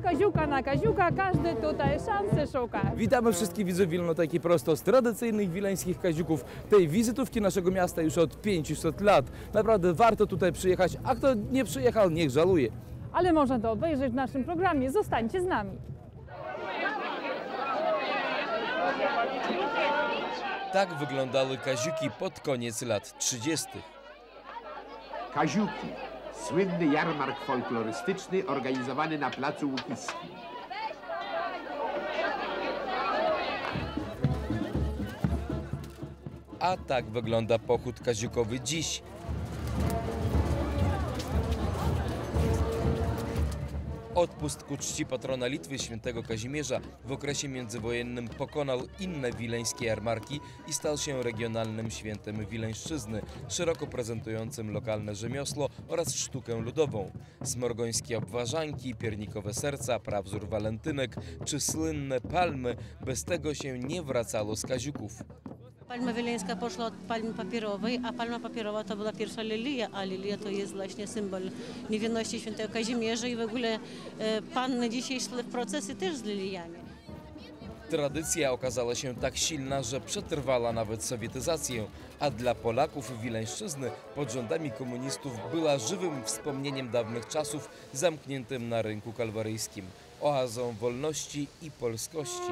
kaziuka na kaziuka, każdy tutaj szansę szuka. Witamy wszystkich widzów Wilnoteki prosto z tradycyjnych wileńskich kaziuków. Tej wizytówki naszego miasta już od 500 lat. Naprawdę warto tutaj przyjechać, a kto nie przyjechał, niech żałuje. Ale można to obejrzeć w naszym programie. Zostańcie z nami. Tak wyglądały kaziuki pod koniec lat 30. Kaziuki. Słynny jarmark folklorystyczny organizowany na placu Łukickim. A tak wygląda pochód kaziukowy dziś. Odpust ku czci patrona Litwy, świętego Kazimierza, w okresie międzywojennym pokonał inne wileńskie jarmarki i stał się regionalnym świętem Wileńszczyzny, szeroko prezentującym lokalne rzemiosło oraz sztukę ludową. Smorgońskie obwarzanki, piernikowe serca, prawzór walentynek czy słynne palmy, bez tego się nie wracało z kaziuków. Palma wileńska poszła od palmy papierowej, a palma papierowa to była pierwsza lilia, a lilia to jest właśnie symbol niewinności świętego Kazimierza i w ogóle panny dzisiaj szły w procesy też z liliami. Tradycja okazała się tak silna, że przetrwała nawet sowietyzację, a dla Polaków Wileńszczyzny pod rządami komunistów była żywym wspomnieniem dawnych czasów zamkniętym na rynku kalwaryjskim, oazą wolności i polskości.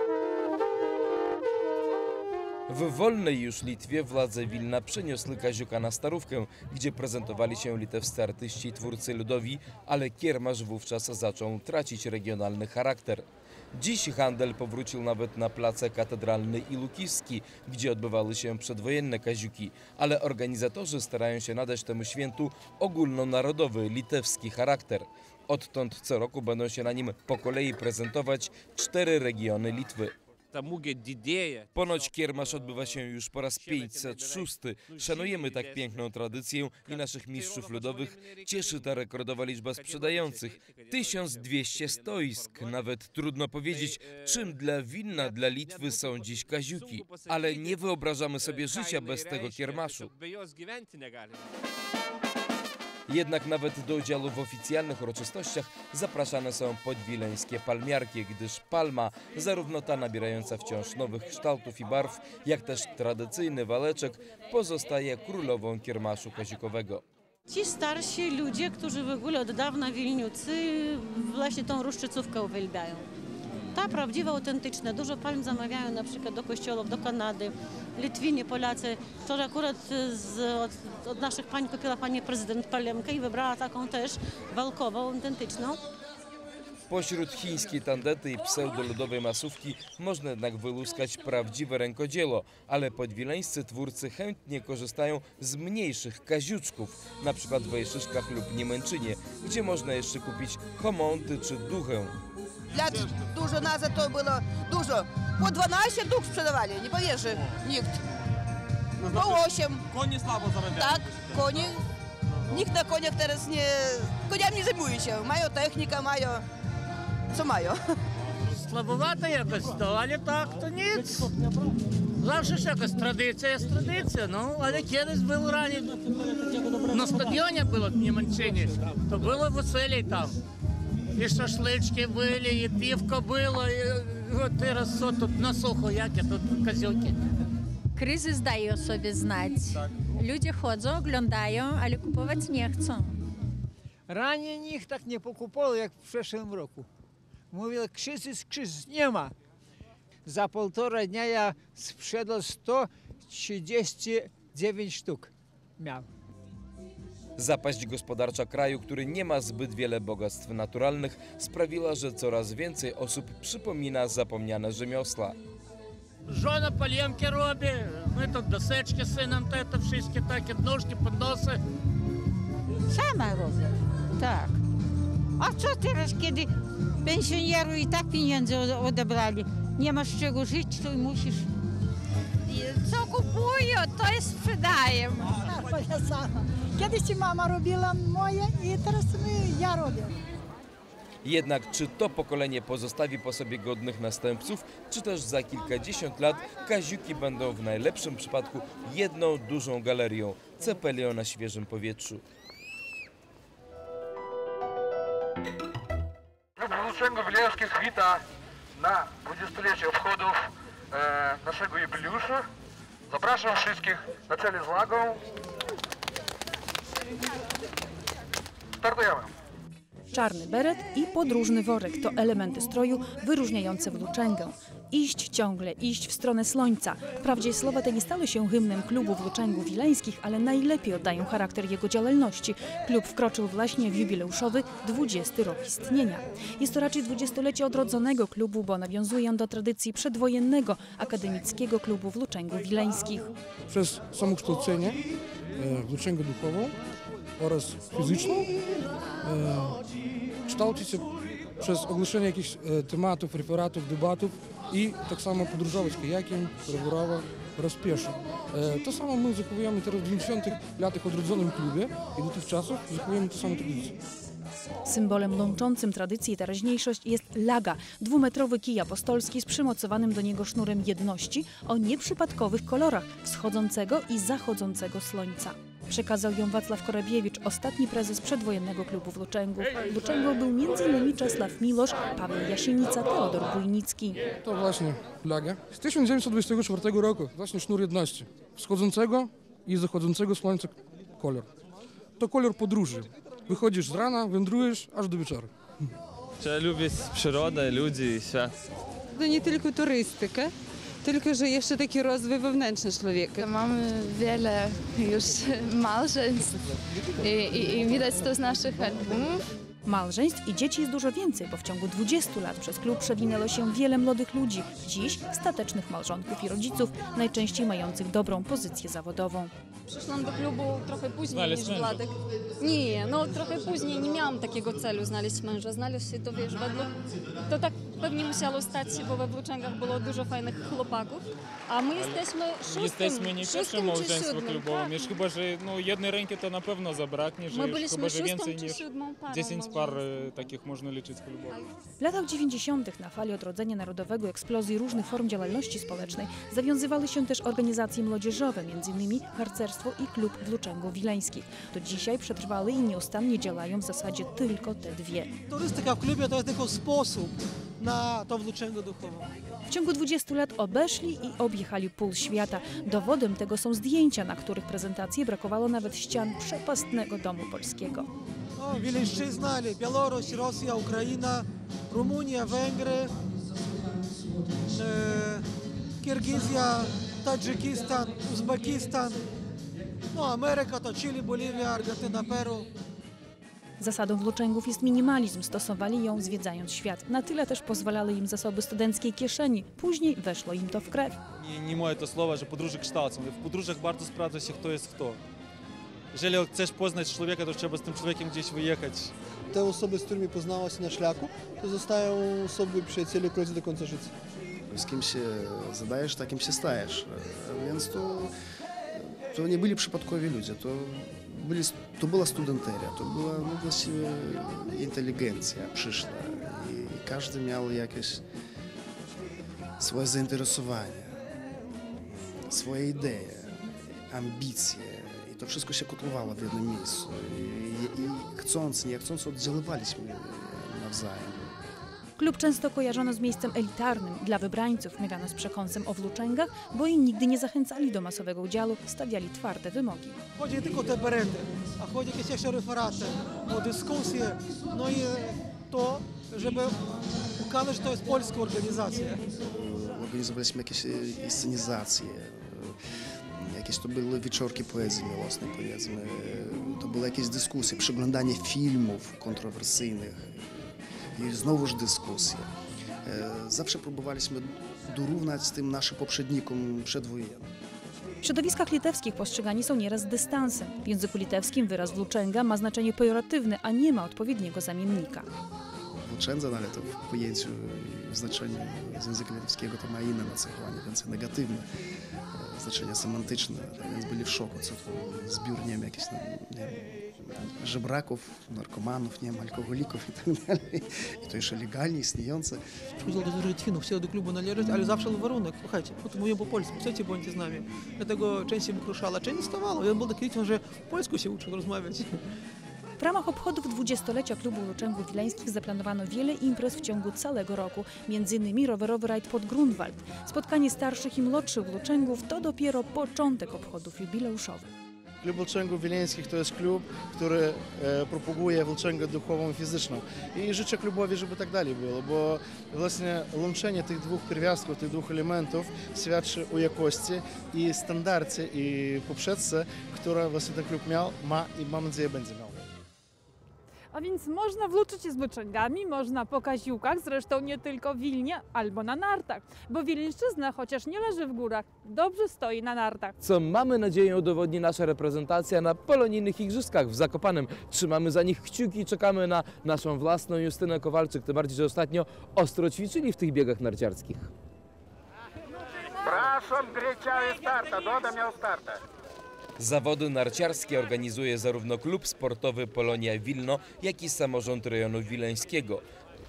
W wolnej już Litwie władze Wilna przeniosły kaziuka na Starówkę, gdzie prezentowali się litewscy artyści i twórcy ludowi, ale kiermasz wówczas zaczął tracić regionalny charakter. Dziś handel powrócił nawet na place Katedralny i Łukiski, gdzie odbywały się przedwojenne kaziuki, ale organizatorzy starają się nadać temu świętu ogólnonarodowy, litewski charakter. Odtąd co roku będą się na nim po kolei prezentować 4 regiony Litwy. Ponoć kiermasz odbywa się już po raz 506. Szanujemy tak piękną tradycję i naszych mistrzów ludowych. Cieszy ta rekordowa liczba sprzedających. 1200 stoisk. Nawet trudno powiedzieć, czym dla Wilna, dla Litwy są dziś kaziuki. Ale nie wyobrażamy sobie życia bez tego kiermaszu. Jednak nawet do udziału w oficjalnych uroczystościach zapraszane są podwileńskie palmiarki, gdyż palma, zarówno ta nabierająca wciąż nowych kształtów i barw, jak też tradycyjny waleczek, pozostaje królową kiermaszu kaziukowego. Ci starsi ludzie, którzy w ogóle od dawna Wilniucy właśnie tą ruszczycówkę uwielbiają. Ta prawdziwa, autentyczna. Dużo palm zamawiają na przykład do kościołów, do Kanady. Litwini, Polacy. Wczoraj akurat od naszych pań kupiła pani prezydent palemkę i wybrała taką też walkową, autentyczną. Pośród chińskiej tandety i pseudoludowej masówki można jednak wyłuskać prawdziwe rękodzieło, ale podwileńscy twórcy chętnie korzystają z mniejszych kaziuczków, na przykład w Wejszyszkach lub Niemęczynie, gdzie można jeszcze kupić homonty czy duchę. Lat dużo nazad to było dużo. Po 12 duch sprzedawali, nie powierzy nikt. Po 8. Konie słabo zarabiają. Tak, konie. Nikt na koniach teraz nie... Koniami nie zajmuje się. Mają technikę, mają... Co mają? Слабовато якось то, але так, то ніц. Завжди ж якось традиція є традиція, ну, але колись було раніше, на стадіоні було в Німеччині, то було веселій там. І шашлички були, і півко було, і от зараз що тут на сухо, яке тут казюки. Kryzys daje o sobie znać. Ludzie chodzą, oglądają, ale kupować nie chcą. Ранее nikt tak nie покупал, jak w przeszłym roku. Mówił, kryzys, nie ma. Za 1,5 dnia ja sprzedał 139 sztuk. Miał. Zapaść gospodarcza kraju, który nie ma zbyt wiele bogactw naturalnych, sprawiła, że coraz więcej osób przypomina zapomniane rzemiosła. Żona palemki robi, my to doseczki z synem, to wszystkie takie nóżki, podnosy. Sama robię, tak. A co teraz, kiedy pensjonieru i tak pieniądze odebrali? Nie masz czego żyć, to musisz. Co kupują, to jest sprzedaję. Ja sama. Kiedyś mama robiła moje i teraz ja robię. Jednak czy to pokolenie pozostawi po sobie godnych następców, czy też za kilkadziesiąt lat kaziuki będą w najlepszym przypadku jedną dużą galerią, cepelią na świeżym powietrzu. Włóczęgów-Wileńskich wita na 20-lecie obchodów naszego jubileuszu. Zapraszam wszystkich na czele z flagą. Startujemy. Czarny beret i podróżny worek to elementy stroju wyróżniające włóczęgę. Iść, ciągle iść w stronę słońca. Wprawdzie słowa te nie stały się hymnem klubu Włóczęgów Wileńskich, ale najlepiej oddają charakter jego działalności. Klub wkroczył właśnie w jubileuszowy 20. rok istnienia. Jest to raczej 20-lecie odrodzonego klubu, bo nawiązuje on do tradycji przedwojennego akademickiego klubu Włóczęgów Wileńskich. Przez samokształcenie, włóczęgę duchową oraz fizyczną kształci się przez ogłoszenie jakichś tematów, referatów, debatów i tak samo podróżować kajakiem, rowerowo oraz pieszo. To samo my zachowujemy teraz w 90 latach w odrodzonym klubie i do tych czasów zachowujemy tę samą tradycję. Symbolem łączącym tradycję i teraźniejszość jest laga, 2-metrowy kij apostolski z przymocowanym do niego sznurem jedności o nieprzypadkowych kolorach wschodzącego i zachodzącego słońca. Przekazał ją Wacław Korabiewicz, ostatni prezes przedwojennego klubu Włóczęgów. Włóczęgą był m.in. Czesław Miłosz, Paweł Jasienica, Teodor Bujnicki. To właśnie laga. Z 1924 roku właśnie sznur jedności. Wschodzącego i zachodzącego słońca kolor. To kolor podróży. Wychodzisz z rana, wędrujesz aż do wieczoru. Trzeba lubić przyrodę, ludzi i świat. To nie tylko turystyka, tylko że jeszcze taki rozwój wewnętrzny człowieka. Mamy wiele już małżeństw i widać to z naszych albumów. Małżeństw i dzieci jest dużo więcej, bo w ciągu 20 lat przez klub przewinęło się wiele młodych ludzi. Dziś statecznych małżonków i rodziców, najczęściej mających dobrą pozycję zawodową. Przyszłam do klubu trochę później niż Władek. Nie, no trochę później nie miałam takiego celu znaleźć męża. Znaleźć się to, wiesz, według... To tak pewnie musiało stać się, bo we Włóczęgach było dużo fajnych chłopaków. A my jesteśmy szóstym. Jesteśmy nie pierwszym małżeństwo klubowe. Tak. Chyba, że jednej ręki to na pewno zabraknie, że chyba, że więcej niż 10 par takich można liczyć klubowych. W latach 90. na fali odrodzenia narodowego, eksplozji różnych form działalności społecznej zawiązywały się też organizacje młodzieżowe, m.in. harcerstwo i klub Włóczęgów Wileńskich. Do dzisiaj przetrwały i nieustannie działają w zasadzie tylko te dwie. Turystyka w klubie to jest tylko sposób na tą włóczęgę duchową. W ciągu 20 lat obeszli i objechali pół świata. Dowodem tego są zdjęcia, na których prezentacji brakowało nawet ścian przepastnego domu polskiego. No, Wileńszczyzna, Białoruś, Rosja, Ukraina, Rumunia, Węgry, Kirgizja, Tadżykistan, Uzbekistan, no Ameryka to Chile, Boliwia, Argentyna, Peru. Zasadą Włóczęgów jest minimalizm, stosowali ją zwiedzając świat. Na tyle też pozwalały im zasoby studenckiej kieszeni. Później weszło im to w krew. Nie moje to słowa, że podróże kształcą. W podróżach bardzo sprawdza się, kto jest kto. Jeżeli chcesz poznać człowieka, to trzeba z tym człowiekiem gdzieś wyjechać. Te osoby, z którymi poznała się na szlaku, to zostają osoby przyjaciele do końca życia. Z kim się zadajesz, takim się stajesz. Więc to nie byli przypadkowi ludzie, to była studenteria, to była właściwie inteligencja przyszła i każdy miał jakieś swoje zainteresowanie, swoje idee, ambicje i to wszystko się kotłowało w jednym miejscu i chcąc, nie chcąc oddziaływaliśmy nawzajem. Klub często kojarzono z miejscem elitarnym. Dla wybrańców miewiano z przekąsem o włóczęgach, bo i nigdy nie zachęcali do masowego udziału, stawiali twarde wymogi. Chodzi nie tylko te berety, a chodzi jakieś jeszcze referaty, o dyskusje, no i to, żeby pokazać, że to jest polska organizacja. Organizowaliśmy jakieś inscenizacje, jakieś to były wieczorki poezji miłosnej, powiedzmy, to były jakieś dyskusje, przeglądanie filmów kontrowersyjnych. I znowuż dyskusje. Zawsze próbowaliśmy dorównać tym naszym poprzednikom przedwojennym. W środowiskach litewskich postrzegani są nieraz z dystansem. W języku litewskim wyraz włóczęga ma znaczenie pejoratywne, a nie ma odpowiedniego zamiennika. Włóczędza, ale to w pojęciu i w znaczeniu z języka litewskiego to ma inne nacechowanie, więcej negatywne, znaczenie semantyczne, tak więc byli w szoku, co to zbiór, nie wiem, jakichś żebraków, narkomanów, nie wiem, alkoholików i tak dalej. I to jeszcze legalnie istniejące. Przychodzą do Litwinu, chcieli do klubu należeć, ale zawsze był warunek, słuchajcie, mówię po polsku, chcecie, bądźcie z nami. Dlatego częściej wykruszała, część nie stawała. Ja był taki rytm, że w polsku się uczył rozmawiać. W ramach obchodów 20-lecia klubu Włóczęgów Wileńskich zaplanowano wiele imprez w ciągu całego roku, m.in. rowerowy rajd pod Grunwald. Spotkanie starszych i młodszych Włóczęgów to dopiero początek obchodów jubileuszowych. Klub Włóczęgów Wileńskich to jest klub, który propaguje włóczęgę duchową i fizyczną. I życzę klubowi, żeby tak dalej było, bo właśnie łączenie tych dwóch pierwiastków, tych dwóch elementów świadczy o jakości i standardzie i poprzedce, które właśnie ten klub miał, ma i mam nadzieję będzie miał. A więc można włóczyć się z włóczęgami, można po Kaziłkach, zresztą nie tylko w Wilnie, albo na nartach. Bo Wileńszczyzna, chociaż nie leży w górach, dobrze stoi na nartach. Co mamy nadzieję udowodni nasza reprezentacja na polonijnych igrzyskach w Zakopanem. Trzymamy za nich kciuki i czekamy na naszą własną Justynę Kowalczyk, tym bardziej, że ostatnio ostro ćwiczyli w tych biegach narciarskich. Proszę, greciały starta, Doda miał starta. Zawody narciarskie organizuje zarówno klub sportowy Polonia Wilno, jak i samorząd rejonu wileńskiego.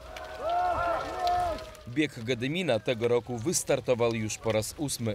Bieg Gedymina tego roku wystartował już po raz 8.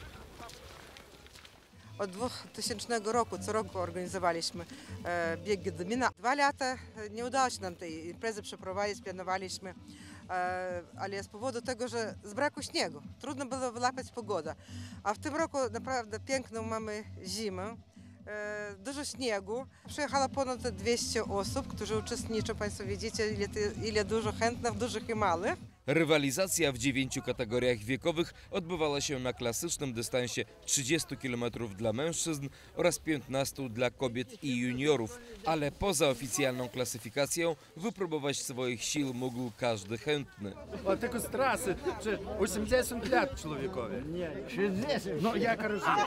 Od 2000 roku co roku organizowaliśmy bieg Gedymina. 2 lata nie udało się nam tej imprezy przeprowadzić, planowaliśmy, ale z powodu tego, że z braku śniegu trudno było wyłapać pogodę. A w tym roku naprawdę piękną mamy zimę, dużo śniegu. Przyjechało ponad 200 osób, którzy uczestniczą. Państwo widzicie, ile dużo chętnych, dużych i małych. Rywalizacja w 9 kategoriach wiekowych odbywała się na klasycznym dystansie 30 km dla mężczyzn oraz 15 dla kobiet i juniorów, ale poza oficjalną klasyfikacją wypróbować swoich sił mógł każdy chętny. O tylko z trasy, że 80 lat człowiekowi. Nie, 60. No jaka różnica?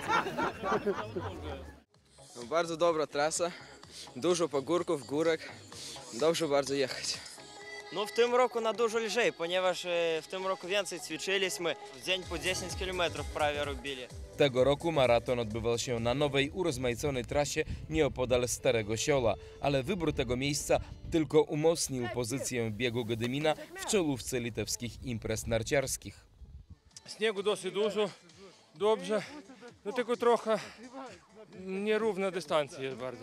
No, bardzo dobra trasa, dużo pagórków, górek, dobrze bardzo jechać. No w tym roku na dużo lżej, ponieważ w tym roku więcej ćwiczyliśmy, w dzień po 10 km prawie robili. Tego roku maraton odbywał się na nowej, urozmaiconej trasie nieopodal Starego Siola, ale wybór tego miejsca tylko umocnił pozycję biegu Gedymina w czołówce litewskich imprez narciarskich. Śniegu dosyć dużo, dobrze, no tylko trochę nierówna dystancja jest bardzo.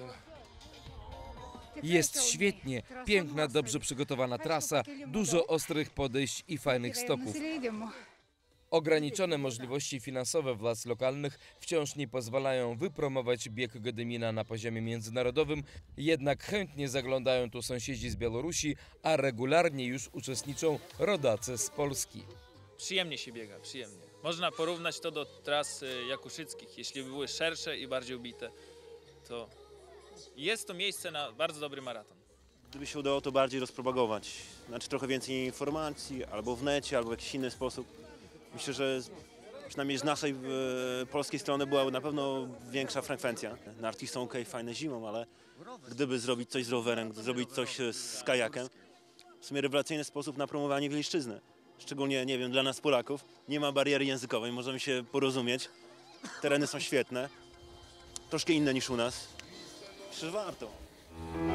Jest świetnie, piękna, dobrze przygotowana trasa, dużo ostrych podejść i fajnych stopów. Ograniczone możliwości finansowe władz lokalnych wciąż nie pozwalają wypromować bieg Gedymina na poziomie międzynarodowym, jednak chętnie zaglądają tu sąsiedzi z Białorusi, a regularnie już uczestniczą rodacy z Polski. Przyjemnie się biega, przyjemnie. Można porównać to do tras jakuszyckich. Jeśli były szersze i bardziej ubite, to jest to miejsce na bardzo dobry maraton. Gdyby się udało to bardziej rozpropagować, znaczy trochę więcej informacji, albo w necie, albo w jakiś inny sposób. Myślę, że przynajmniej z naszej polskiej strony była na pewno większa frekwencja. Narty są okej, fajne zimą, ale gdyby zrobić coś z rowerem, zrobić coś z kajakiem, w sumie rewelacyjny sposób na promowanie Wileńszczyzny. Szczególnie, nie wiem, dla nas Polaków nie ma bariery językowej, możemy się porozumieć. Tereny są świetne, troszkę inne niż u nas. Myślę, że warto.